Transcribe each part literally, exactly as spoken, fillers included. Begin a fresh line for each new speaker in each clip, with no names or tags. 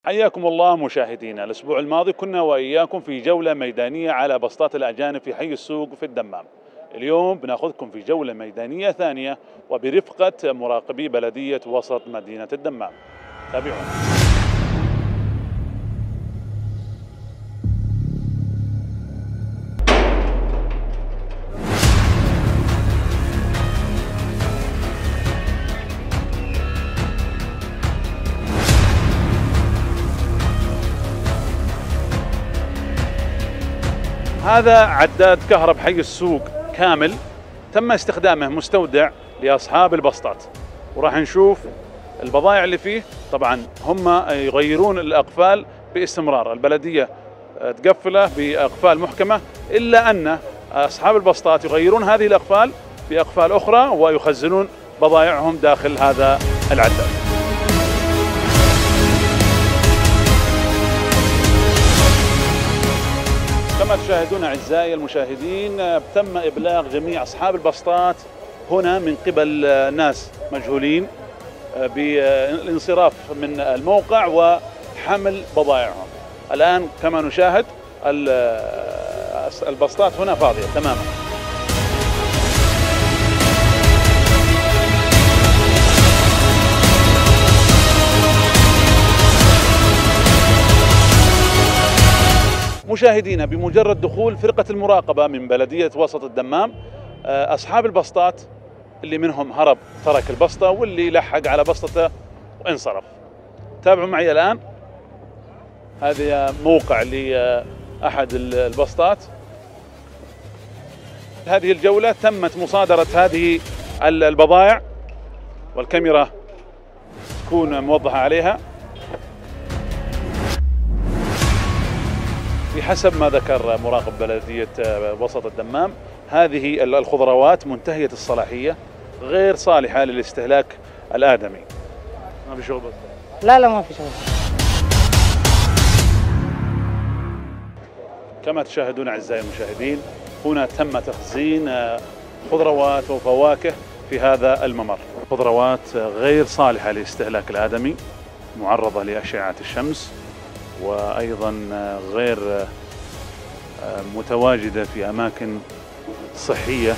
حياكم الله مشاهدينا. الأسبوع الماضي كنا وإياكم في جولة ميدانية على بسطات الأجانب في حي السوق في الدمام. اليوم بناخذكم في جولة ميدانية ثانية وبرفقة مراقبي بلدية وسط مدينة الدمام. تابعونا. هذا عداد كهرب حي السوق كامل، تم استخدامه مستودع لأصحاب البسطات، وراح نشوف البضائع اللي فيه. طبعا هم يغيرون الأقفال باستمرار، البلدية تقفله بأقفال محكمة، إلا أن أصحاب البسطات يغيرون هذه الأقفال بأقفال أخرى ويخزنون بضائعهم داخل هذا العداد. كما تشاهدون أعزائي المشاهدين، تم إبلاغ جميع أصحاب البسطات هنا من قبل ناس مجهولين بالانصراف من الموقع وحمل بضائعهم. الآن كما نشاهد البسطات هنا فاضية تماما. مشاهدينا، بمجرد دخول فرقة المراقبة من بلدية وسط الدمام، أصحاب البسطات اللي منهم هرب ترك البسطة واللي لحق على بسطته وانصرف. تابعوا معي الآن، هذا موقع لأحد البسطات. هذه الجولة تمت مصادرة هذه البضائع والكاميرا تكون موضحة عليها. بحسب ما ذكر مراقب بلدية وسط الدمام، هذه الخضروات منتهية الصلاحية غير صالحة للاستهلاك الآدمي. ما في شغل؟
لا لا ما في شغل.
كما تشاهدون أعزائي المشاهدين، هنا تم تخزين خضروات وفواكه في هذا الممر، خضروات غير صالحة للاستهلاك الآدمي، معرضة لأشعة الشمس، وأيضا غير متواجدة في أماكن صحية.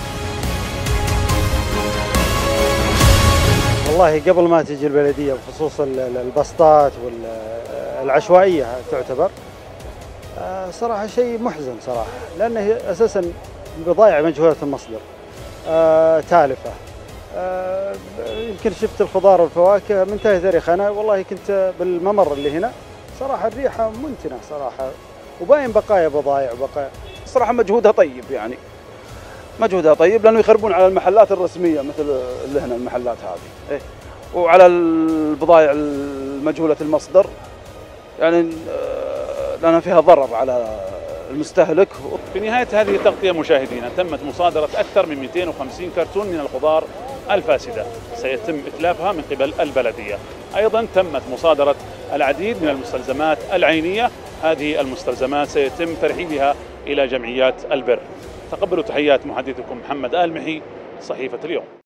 والله قبل ما تجي البلدية بخصوص البسطات والعشوائية تعتبر صراحة شيء محزن صراحة، لأنه أساسا بضائع مجهولة المصدر، تالفة. يمكن شفت الخضار والفواكه منتهي تاريخ. أنا والله كنت بالممر اللي هنا، صراحة الريحة منتنة صراحة، وباين بقايا بضائع وبقايا.
صراحة مجهودها طيب، يعني مجهودها طيب، لأنه يخربون على المحلات الرسمية مثل اللي هنا المحلات هذه، إيه، وعلى البضائع المجهولة المصدر، يعني لأن فيها ضرر على المستهلك.
في نهاية هذه التغطية مشاهدينا، تمت مصادرة أكثر من مئتين وخمسين كرتون من الخضار الفاسدة، سيتم إتلافها من قبل البلدية. أيضا تمت مصادرة العديد من المستلزمات العينية، هذه المستلزمات سيتم ترحيلها إلى جمعيات البر. تقبلوا تحيات محدثكم محمد آل محي، صحيفة اليوم.